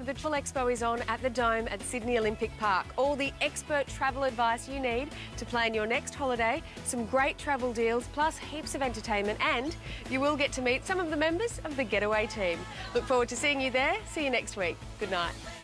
the Travel Expo is on at the Dome at Sydney Olympic Park. All the expert travel advice you need to plan your next holiday, some great travel deals, plus heaps of entertainment, and you will get to meet some of the members of the Getaway team. Look forward to seeing you there. See you next week. Good night.